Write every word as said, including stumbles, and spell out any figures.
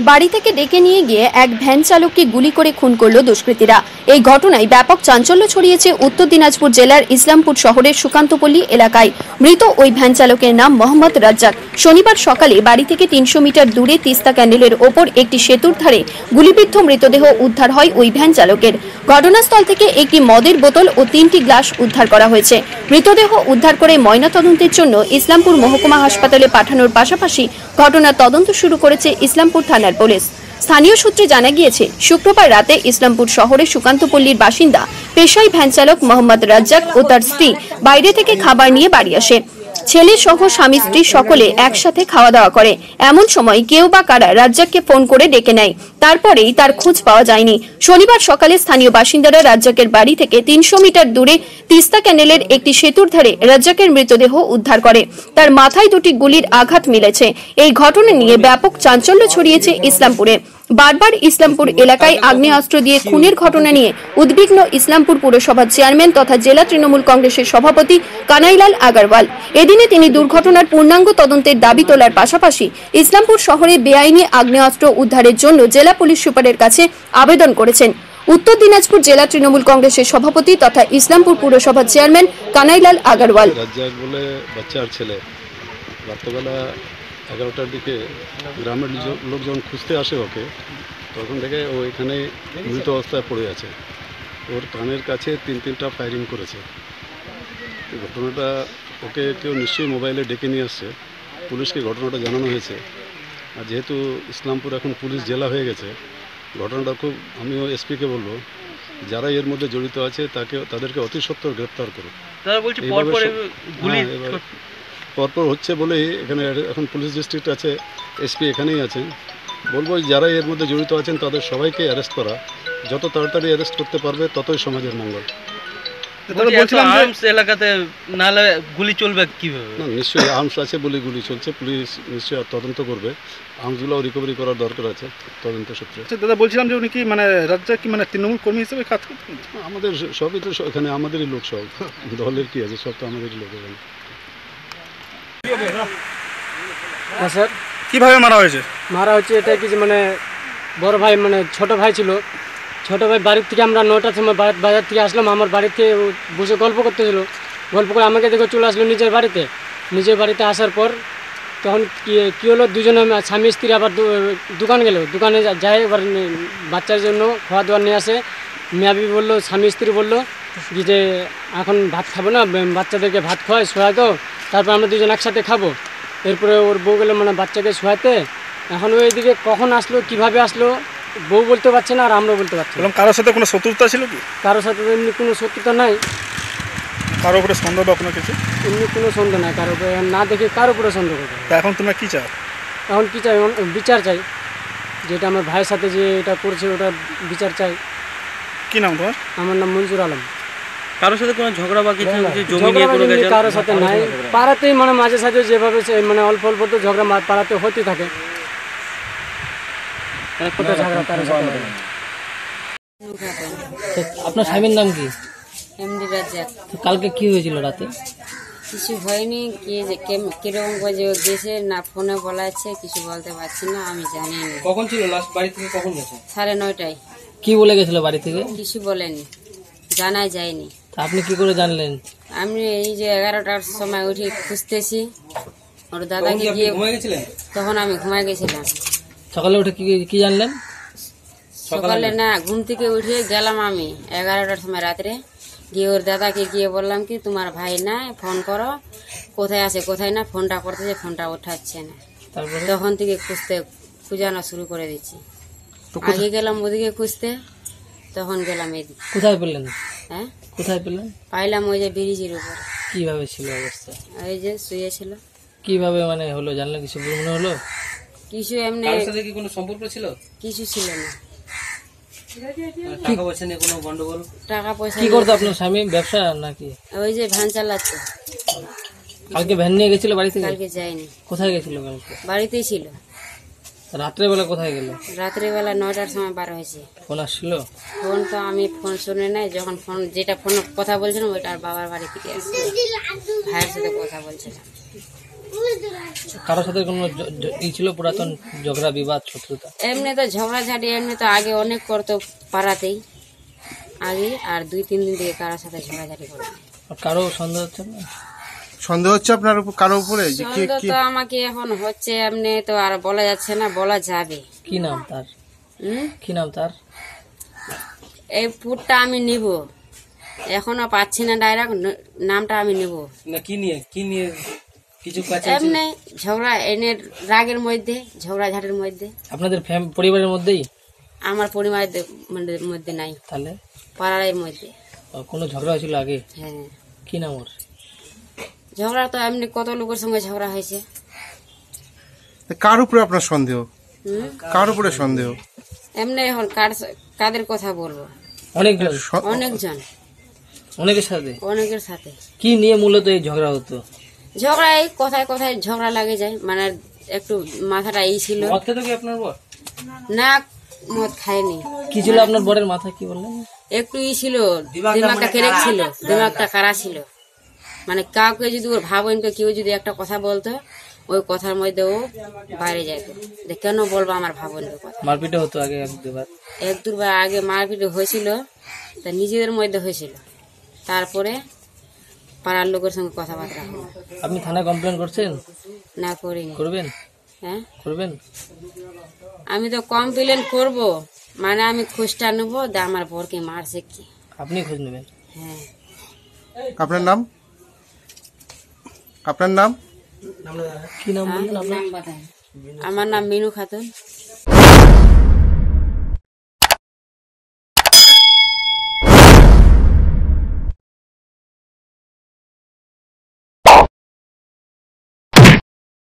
বাড়ি থেকে ডেকে নিয়ে গিয়ে এক ভ্যান চালককে গুলি করে খুন করল দুষ্কৃতীরা। এই ঘটনায় ব্যাপক চাঞ্চল্য ছড়িয়েছে উত্তর দিনাজপুর জেলার ইসলামপুর শহরের সুকান্তপল্লী এলাকায়। মৃত ওই ভ্যান চালকের নাম মোহাম্মদ রাজ্জাক। শনিবার সকালে বাড়ি থেকে তিনশো মিটার দূরে তিস্তা ক্যানেলের ওপর একটি সেতুর ধারে গুলিবিদ্ধ মৃতদেহ উদ্ধার হয় ওই ভ্যান চালকের। ঘটনাস্থল থেকে একটি মদের বোতল ও তিনটি গ্লাস উদ্ধার করা হয়েছে। মৃতদেহ উদ্ধার করে ময়নাতদন্তের জন্য ইসলামপুর মহকুমা হাসপাতালে পাঠানোর পাশাপাশি ঘটনার তদন্ত শুরু করেছে ইসলামপুর থানার পুলিশ। স্থানীয় সূত্রে জানা গিয়েছে, শুক্রবার রাতে ইসলামপুর শহরের সুকান্তপল্লীর বাসিন্দা পেশাই ভ্যান চালক মোহাম্মদ রাজ্জাক ও তার স্ত্রী বাইরে থেকে খাবার নিয়ে বাড়ি আসে। ছেলে সহ স্বামী স্ত্রী সকলে একসাথে খাওয়া দাওয়া করে। এমন সময় কেউ বা কারা রাজ্জাককে ফোন করে ডেকে নেয়। তারপরেই তার খোঁজ পাওয়া যায়নি। শনিবার সকালে স্থানীয় বাসিন্দারা রাজ্জাকের বাড়ি থেকে তিনশো মিটার দূরে তিস্তা ক্যানেলের একটি সেতুর ধারে রাজ্জাকের মৃতদেহ উদ্ধার করে। তার মাথায় দুটি গুলির আঘাত মিলেছে। এই ঘটনা নিয়ে ব্যাপক চাঞ্চল্য ছড়িয়েছে ইসলামপুরে। বারবার ইসলামপুর এলাকায় আগ্নেয়াস্ত্র দিয়ে খুনের ঘটনা নিয়ে উদ্বিগ্ন ইসলামপুর পুরসভার চেয়ারম্যান তথা জেলা তৃণমূল কংগ্রেসের সভাপতি কানাইলাল আগারওয়াল। এদিনে তিনি দুর্ঘটনার পূর্ণাঙ্গ তদন্তের দাবি তোলার পাশাপাশি ইসলামপুর শহরে বেআইনি আগ্নেয়াস্ত্র উদ্ধারের জন্য জেলা পুলিশ সুপারের কাছে আবেদন করেছেন। উত্তর দিনাজপুর জেলা তৃণমূল কংগ্রেসের সভাপতি তথা ইসলামপুর পুরসভার চেয়ারম্যান কানাইলাল আগারওয়াল। রাজ্জাক বলে বাচ্চার ছেলে রাত্রেবেলা এগারোটার দিকে গ্রামের লোক যখন খুঁজতে আসে ওকে, তখন থেকে ও এখানে মৃত অবস্থায় পড়ে আছে। ওর কানের কাছে তিন তিনটা ফায়ারিং করেছে। ঘটনাটা ওকে কেউ নিশ্চয়ই মোবাইলে ডেকে নিয়ে আসছে। পুলিশকে ঘটনাটা জানানো হয়েছে। আর যেহেতু ইসলামপুর এখন পুলিশ জেলা হয়ে গেছে, ঘটনাটা খুব, আমিও এসপিকে বলবো যারা এর মধ্যে জড়িত আছে তাকে তাদেরকে অতি সত্বর গ্রেপ্তার করুক। পরপর হচ্ছে বলেই এখানে এখন পুলিশ ডিস্ট্রিক্ট আছে, এসপি এখানেই আছেন। বলবো যারা এর মধ্যে জড়িত আছেন তাদের সবাইকে অ্যারেস্ট করা, যত তাড়াতাড়ি অ্যারেস্ট করতে পারবে ততই সমাজের মঙ্গল। এলাকাতে নাহলে গুলি চলবে কিভাবে? না, নিশ্চয়ই আর্মস আছে বলে গুলি চলছে। পুলিশ নিশ্চয়ই তদন্ত করবে। আর্মসগুলো রিকভারি করার দরকার আছে তদন্ত সূত্রে। দাদা বলছিলাম যে উনি কি মানে রাজ্জাক কি মানে তৃণমূল কর্মী হিসেবে কাজ করতেন? আমাদের সবই তো এখানে আমাদেরই লোক, সব দলের কি আছে, সব তো আমাদেরই লোক এখানে। হ্যাঁ স্যার। কিভাবে মারা হয়েছে? মারা হচ্ছে এটা কি যে মানে বড় ভাই মানে ছোট ভাই ছিল। ছোট ভাই বাড়ির থেকে আমরা নটার সময় বাজার থেকে আসলাম। আমার বাড়িতে বসে গল্প করতেছিল। গল্প করে আমাকে দেখে চলে আসলো নিজের বাড়িতে। নিজের বাড়িতে আসার পর তখন কী হলো, দুজনে স্বামী স্ত্রী আবার দোকান গেল। দোকানে যায় এবার বাচ্চার জন্য খাওয়া দাওয়া নিয়ে আসে। মেয়াবি বললো, স্বামী স্ত্রী বললো যে এখন ভাত খাবো না, বাচ্চাদেরকে ভাত খাওয়াই শোয়া তো, তারপর আমরা দুজন একসাথে খাবো। এরপরে ওর বউ গেলো মানে বাচ্চাকে শোয়াতে। এখন ওইদিকে কখন আসলো, কিভাবে আসলো বউ বলতে পারছে না আর আমরা বলতে পারছি না। কারোর সাথে কোনো শত্রুতা ছিল কি? কারোর সাথে এমনি কোনো শত্রুতা নাই। কারোর উপরে সন্দেহ বা কোনো কিছু? এমনি কোনো সন্দেহ নাই কারোর উপরে, না দেখে কারোর উপরে সন্দেহ করবে। তা এখন তোমরা কী চাও? এখন কী চাই? বিচার চাই। যেটা আমার ভাইয়ের সাথে যে এটা করছে ওটা বিচার চাই। কি নাম তোমার? আমার নাম মঞ্জুর আলম। কারোর সাথে কোনো ঝগড়া বা কিছু কারোর সাথে নাই। পাড়াতেই মানে মাঝে সাঝে যেভাবে মানে অল্প অল্প তো ঝগড়া পাড়াতে হতে থাকে। আপনার স্বামীর নাম কি? এমডি রাজ্জাক। কালকে কি হয়েছিল রাতে? কিছু হয়নি, কি যে কিরকম বাজে গেছে না ফোনে বলাচ্ছে, কিছু বলতে পারছি না, আমি জানি না। কখন ছিল লাস্ট বাড়ি থেকে কখন গেছে? সাড়ে নয়টায়। কি বলে গেছিল বাড়ি থেকে? কিছু বলেনি, জানাই যায়নি। আপনি কি করে জানলেন? আমি এই যে এগারোটার সময় উঠে খুঁজতেছি ওর দাদাকে গিয়ে, তখন আমি ঘুমাই গেছিলাম। সকালে উঠে কি কি জানলেন? সকালে না, ঘুম থেকে উঠে গেলাম আমি এগারোটার সময় রাত্রে, গিয়ে ওর দাদাকে গিয়ে বললাম কি তোমার ভাই নাই, ফোন করো, কোথায় আছে কোথায় না, ফোনটা করতেছে, ফোনটা ওঠাচ্ছে না। তখন থেকে খুঁজতে খুঁজানো শুরু করে দিচ্ছি। আগে গেলাম ওদিকে খুঁজতে, তখন গেলাম এদিকে। কোথায় পেলেন? হ্যাঁ, কোথায় পেলেন? পাইলাম ওই যে ব্রিজের উপর। কিভাবে ছিল অবস্থা? ওই যে শুয়েছিল। কিভাবে মানে হলো জানলে? কিছু মনে হলো? কিছু এমনি কি কোনো সম্পর্ক ছিল? কিছু ছিল না। টাকা পয়সা নিয়ে কোনো গন্ডগোল? টাকা পয়সা কি করতো আপনার স্বামী? ব্যবসা নাকি? ওই যে ভ্যান চালাচ্ছে। কালকে ভ্যান নিয়ে গেছিল বাড়ি থেকে? কালকে যায়নি। কোথায় গেছিল কালকে? বাড়িতেই ছিল। রাত্রেবেলা কোথায় গেল? রাত্রিবেলা নয়টার সময় বার হয়েছে। ফোন আসছিল? ফোন তো আমি ফোন শুনে নাই, যখন ফোন যেটা ফোন কথা বলছিলাম ওইটা আর বাবার বাড়ি থেকে আসছে, ভাইয়ের সাথে কথা বলছিলাম। কারোর সাথে কোনো জ- জ- ই ছিল পুরাতন ঝগড়া বিবাদ শত্রুতা? এমনি তো ঝগড়াঝাটি এমনি তো আগে অনেক করতো পাড়াতেই আগে, আর দুই তিন দিন থেকে কারোর সাথে ঝগড়াঝাটি করে। আর কারো সন্দেহ হচ্ছে না? সন্দেহ হচ্ছে আপনার উপর কারো উপরে যে কে সন্দেহ কি তো আমাকে এখন হচ্ছে, এমনি তো আর বলা যাচ্ছে না, বলা যাবে। কি নাম তার? হুম? কি নাম তার? এই ফুটটা আমি নিব, এখনো পাচ্ছি না ডাইরেক্ট নামটা আমি নিব। না কি নিয়ে কি নিয়ে কিছু এমনি ঝগড়া এনে রাগের মধ্যে, ঝগড়াঝাটির মধ্যে। আপনাদের ফ্যাম- পরিবারের মধ্যেই? আমার পরিবারের দে- মধ্যে- মধ্যে নাই, তাহলে পাড়ার মধ্যে। আহ, কোনো ঝগড়া হয়েছিল আগে? হ্যাঁ, কি নাম ওর? ঝগড়া তো এমনি কত লোকের সঙ্গে ঝগড়া হয়েছে। কার উপরে আপনার সন্দেহ? হুম? কার উপরে সন্দেহ? এমনি এখন কার স- কাদের কথা বলবো, অনেকজন? স- অনেকজন, অনেকের সাথে? অনেকের সাথে কি নিয়ে মূলত এই ঝগড়া হতো? ঝগড়া, এই কথায় কথায় ঝগড়া লাগে যায়, মানে একটু মাথাটা এই ছিল মদ খেতো কি আপনার বর? না, মদ খায়নি, কি ছিল আপনার বরের মাথায়, কি বললেন? একটু ই ছিল, দিমাগটা কেরেক ছিল, দিমাগটা কারা ছিল, মানে কাউকে যদি ওর ভাবনকে কেউ যদি একটা কথা বলতো ওই কথার মধ্যে ও বাইরে যেত, যে কেন বলবো আমার ভাবনকে কথা। মারপিটে হতো আগে এক দুবার? এক দুবার আগে মারপিট হয়েছিল, তা নিজেদের মধ্যে হয়েছিল, তারপরে পাড়ার লোকের সঙ্গে কথাবার্তা হলো। আপনি থানায় কমপ্লেন করছেন? না করিনি। করবেন? হ্যাঁ, করবেন? আমি তো কমপ্লেন করব, মানে আমি খোঁজটা নেবো যে আমার বরকে মারছে কি। আপনি খোঁজ নেবেন? হ্যাঁ। আপনার নাম? আপনার নাম? কি নাম বললেন আপনার? আমার নাম মিনু খাতুন।